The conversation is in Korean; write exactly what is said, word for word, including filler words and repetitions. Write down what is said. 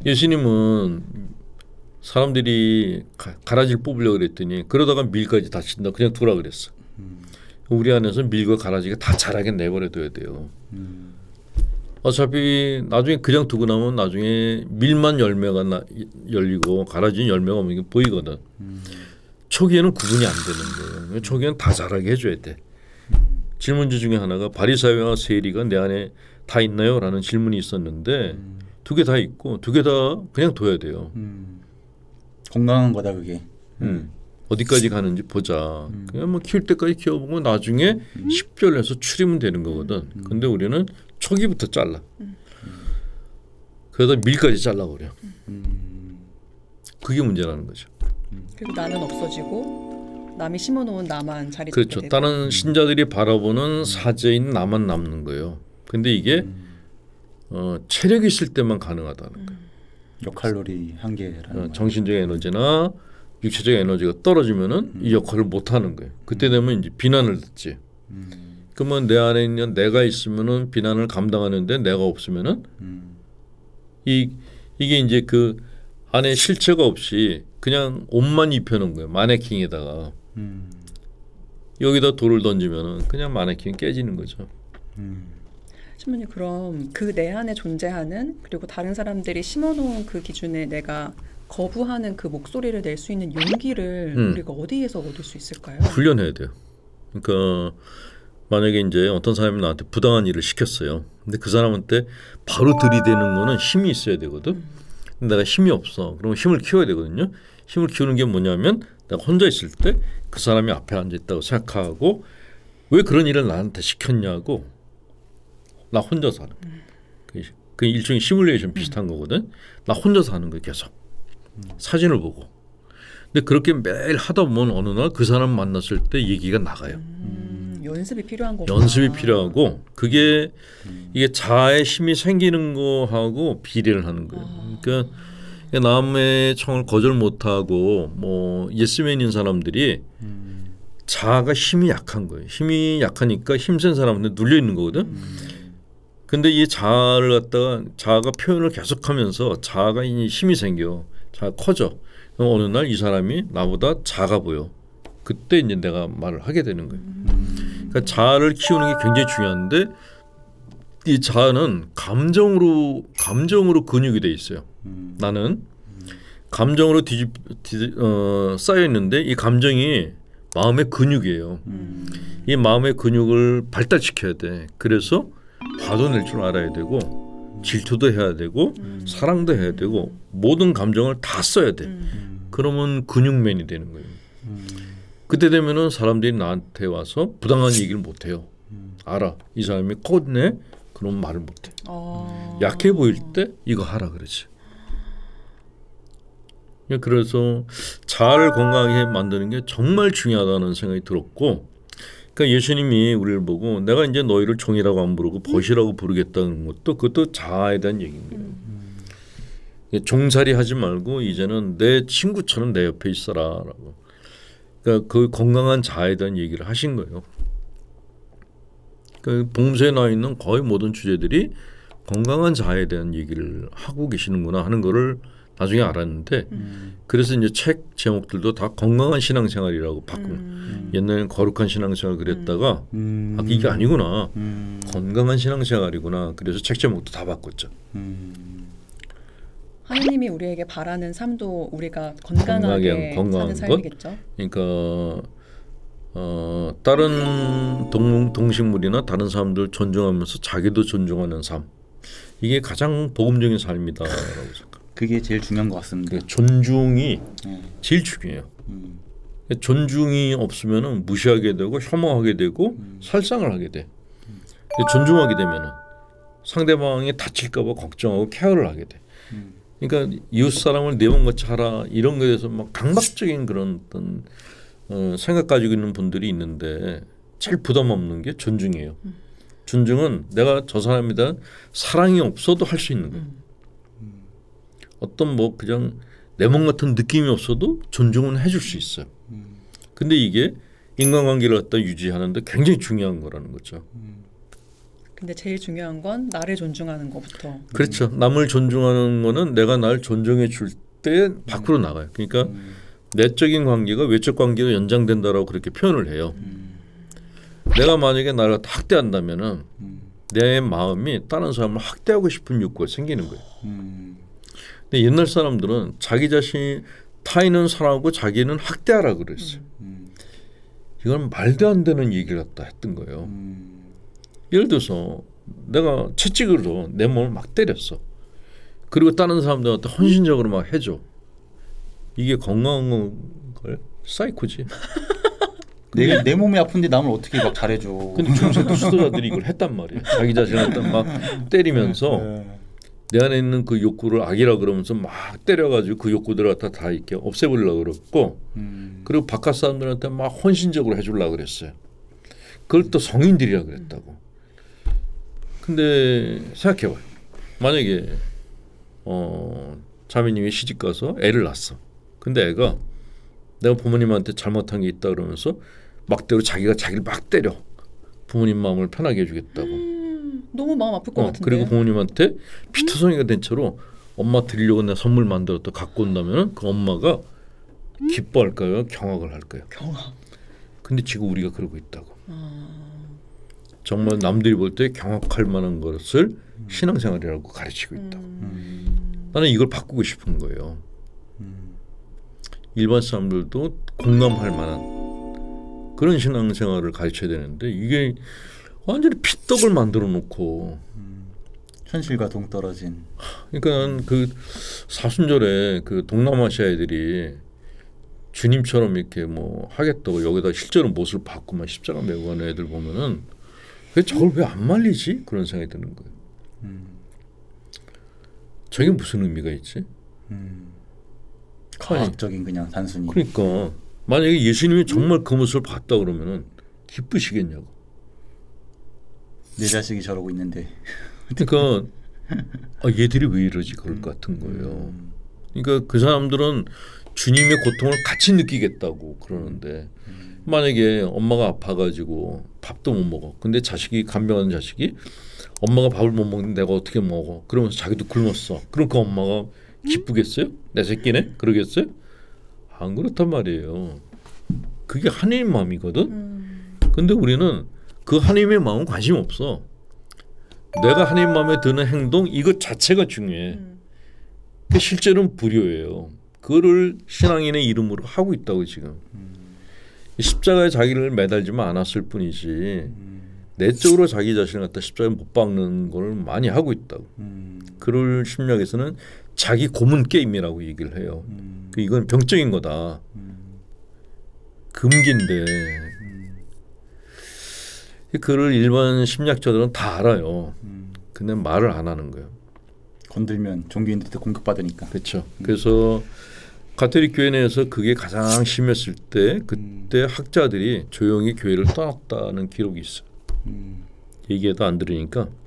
예수님은 사람들이 가, 가라지를 뽑으려고 그랬더니 그러다가 밀까지 다친다 그냥 두라 그랬어. 음. 우리 안에서 밀과 가라지가 다 자라게 내버려둬야 돼요. 음. 어차피 나중에 그냥 두고 나면 나중에 밀만 열매가 나, 열리고 가라지는 열매가 없는 게 보이거든. 음. 초기에는 구분이 안 되는 거예요. 초기에는 다 자라게 해줘야 돼. 음. 질문지 중에 하나가 바리새인과 세리가 내 안에 다 있나요? 라는 질문이 있었는데 음. 두 개 다 있고 두 개 다 그냥 둬야 돼요. 음. 건강한 거다 그게. 음. 어디까지 가는지 보자. 음. 그냥 뭐 키울 때까지 키워보고 나중에 음. 십별해서 추리면 되는 거거든. 음. 근데 우리는 초기부터 잘라. 음. 그러다 밀까지 잘라버려. 음. 그게 문제라는 거죠. 음. 그리고 나는 없어지고 남이 심어놓은 나만 자리 잡게 그렇죠. 되고. 다른 신자들이 바라보는 사제인 나만 남는 거예요. 근데 이게 음. 어, 체력이 있을 때만 가능하다는 음. 거예요. 역할놀이 한계라는 어, 정신적 에너지나 육체적 에너지가 떨어지면은 음. 이 역할을 못 하는 거예요. 그때 되면 이제 비난을 듣지. 음. 그러면 내 안에 있는 내가 있으면은 비난을 감당하는데 내가 없으면은 음. 이 이게 이제 그 안에 실체가 없이 그냥 옷만 입혀놓은 거예요. 마네킹에다가 음. 여기다 돌을 던지면은 그냥 마네킹 깨지는 거죠. 음. 신부님 그럼 그 내 안에 존재하는 그리고 다른 사람들이 심어놓은 그 기준에 내가 거부하는 그 목소리를 낼 수 있는 용기를 음. 우리가 어디에서 얻을 수 있을까요? 훈련해야 돼요. 그러니까 만약에 이제 어떤 사람이 나한테 부당한 일을 시켰어요. 근데 그 사람한테 바로 들이대는 거는 힘이 있어야 되거든. 음. 근데 내가 힘이 없어. 그러면 힘을 키워야 되거든요. 힘을 키우는 게 뭐냐면 내가 혼자 있을 때 그 사람이 앞에 앉아 있다고 생각하고 왜 그런 일을 나한테 시켰냐고 나 혼자서 하는 거야. 음. 그 일종의 시뮬레이션 비슷한 음. 거거든. 나 혼자서 하는 거야 계속. 음. 사진을 보고. 근데 그렇게 매일 하다 보면 어느 날 그 사람 만났을 때 얘기가 나가요. 음. 연습이 필요한 거구나. 연습이 필요하고 그게 음. 이게 자아의 힘이 생기는 거하고 비례를 하는 거예요. 아. 그러니까 남의 청을 거절 못하고 뭐 예스맨인 사람들이 음. 자아가 힘이 약한 거예요. 힘이 약하니까 힘센 사람한테 눌려 있는 거거든. 음. 근데 이 자아를 갖다가 자아가 표현을 계속하면서 자아가 힘이 생겨. 자아가 커져. 그럼 어느 날 이 사람이 나보다 작아 보여. 그때 이제 내가 말을 하게 되는 거예요. 음. 그러니까 자아를 키우는 게 굉장히 중요한데 이 자아는 감정으로 감정으로 근육이 돼 있어요. 음. 나는 감정으로 뒤집, 뒤집 어, 쌓여 있는데 이 감정이 마음의 근육이에요. 음. 이 마음의 근육을 발달시켜야 돼. 그래서 화도 낼 줄 알아야 되고 질투도 해야 되고 음. 사랑도 해야 되고 모든 감정을 다 써야 돼. 음. 그러면 근육맨이 되는 거예요. 음. 그때 되면은 사람들이 나한테 와서 부당한 얘기를 못 해요. 음. 알아. 이 사람이 컸네. 그럼 말을 못 해. 어. 약해 보일 때 이거 하라 그러지. 그래서 자아를 건강하게 만드는 게 정말 중요하다는 생각이 들었고, 그러니까 예수님이 우리를 보고 내가 이제 너희를 종이라고 안 부르고 벗이라고 부르겠다는 것도 그것도 자아에 대한 얘기인 거예요. 음. 종살이 하지 말고 이제는 내 친구처럼 내 옆에 있어라라고. 그러니까 그 건강한 자아에 대한 얘기를 하신 거예요. 그 봉쇄에 나와 있는 거의 모든 주제들이 건강한 자아에 대한 얘기를 하고 계시는구나 하는 거를 나중에 알았는데 음. 그래서 이제 책 제목들도 다 건강한 신앙생활이라고 바꾼. 음. 옛날에는 거룩한 신앙생활 그랬다가 음. 아, 이게 아니구나. 음. 건강한 신앙생활이구나. 그래서 책 제목도 다 바꿨죠. 음. 하나님이 우리에게 바라는 삶도 우리가 건강하게 사는 삶이겠죠. 것? 그러니까 어, 다른 동, 동식물이나 다른 사람들 존중하면서 자기도 존중하는 삶. 이게 가장 복음적인 삶이다라고 생각합니다. 그게 제일 중요한 것 같습니다. 존중이 네. 제일 중요해요. 음. 존중이 없으면 무시하게 되고 혐오하게 되고 음. 살상을 하게 돼. 음. 존중하게 되면 상대방이 다칠까 봐 걱정하고 케어를 하게 돼. 음. 그러니까 이웃 사람을 내 몸같이 하라 이런 거에 대해서 막 강박적인 그런 어떤 어, 생각 가지고 있는 분들이 있는데 제일 부담 없는 게 존중이에요. 음. 존중은 내가 저 사람에 대한 사랑이 없어도 할 수 있는 거예요. 음. 어떤 뭐 그냥 내 몸 같은 느낌이 없어도 존중은 해줄 수 있어요. 음. 근데 이게 인간관계를 갖다 유지하는데 굉장히 중요한 거라는 거죠. 음. 근데 제일 중요한 건 나를 존중하는 것부터. 그렇죠. 남을 존중하는 거는 내가 날 존중해 줄 때 밖으로 나가요. 그러니까 음. 내적인 관계가 외적 관계가 연장된다라고 그렇게 표현을 해요. 음. 내가 만약에 나를 학대한다면은 음. 내 마음이 다른 사람을 학대하고 싶은 욕구가 생기는 거예요. 음. 근데 옛날 사람들은 자기 자신 타인은 사랑하고 자기는 학대하라 그랬어요. 음. 이건 말도 안 되는 얘기를 갖다 했던 거예요. 음. 예를 들어서 내가 채찍으로 내 몸을 막 때렸어. 그리고 다른 사람들한테 헌신적으로 막 해줘. 이게 건강한 걸? 사이코지. 내, 내 몸이 아픈데 남을 어떻게 막 잘해줘. 근데 중세도 수도자들이 이걸 했단 말이에요. 자기 자신을 막 때리면서 네. 내 안에 있는 그 욕구를 악이라 그러면서 막 때려가지고 그 욕구들을 갖다 다 이렇게 없애버리려고 그랬고, 음. 그리고 바깥 사람들한테 막 헌신적으로 해주려고 그랬어요. 그걸 또 성인들이라 그랬다고. 근데 생각해봐요. 만약에 어, 자매님이 시집 가서 애를 낳았어. 근데 애가 내가 부모님한테 잘못한 게 있다 그러면서 막대로 자기가 자기를 막 때려. 부모님 마음을 편하게 해주겠다고. 음, 너무 마음 아플 것 어, 같은데. 그리고 부모님한테 피투성이가 된 채로 엄마 드리려고 내가 선물 만들었다 갖고 온다면 그 엄마가 기뻐할까요? 경악을 할까요? 경악. 근데 지금 우리가 그러고 있다고. 아, 정말 남들이 볼 때 경악할 만한 것을 신앙생활이라고 가르치고 있다고. 음, 나는 이걸 바꾸고 싶은 거예요. 음. 일반 사람들도 공감할 만한 그런 신앙생활을 가르쳐야 되는데 이게 완전히 피떡을 만들어 놓고, 현실과 동떨어진. 그러니까 그 사순절에 그 동남아시아 애들이 주님처럼 이렇게 뭐 하겠다고 여기다 실제로 못을 받고 막 십자가 메고 가는 애들 보면은 왜 저걸 왜 안 말리지? 그런 생각이 드는 거예요. 음. 저게 무슨 의미가 있지? 음. 과학적인 그냥 단순히. 그러니까 만약에 예수님이 정말 그 모습을 봤다 그러면은 기쁘시겠냐고. 내 자식이 저러고 있는데. 그러니까 아, 얘들이 왜 이러지 그럴 것 같은 거예요. 그러니까 그 사람들은 주님의 고통을 같이 느끼겠다고 그러는데, 만약에 엄마가 아파가지고 밥도 못 먹어. 근데 자식이 간병하는 자식이 엄마가 밥을 못 먹는데 내가 어떻게 먹어? 그러면서 자기도 굶었어. 그럼 그 엄마가 기쁘겠어요? 내 새끼네? 그러겠어요? 안 그렇단 말이에요. 그게 하나님 마음이거든. 음, 근데 우리는 그 하나님의 마음은 관심 없어. 내가 하나님 마음에 드는 행동 이것 자체가 중요해. 음. 그 실제로는 불효예요. 그거를 신앙인의 이름으로 하고 있다고 지금. 십자가에 자기를 매달지만 않았을 뿐이지 내적으로 자기 자신을 갖다 십자가에 못 박는 걸 많이 하고 있다고. 음. 그럴 심리학에서는 자기 고문 게임이라고 얘기를 해요. 음. 그 이건 병적인 거다. 음. 금기인데 음. 그를 일반 심리학자들은 다 알아요. 음. 근데 말을 안 하는 거예요. 건들면 종교인들한테 공격받으니까. 그렇죠. 그래서 가톨릭 교회 내에서 그게 가장 심했을 때 그때 학자들이 조용히 교회를 떠났다는 기록이 있어요. 음. 얘기해도 안 들으니까.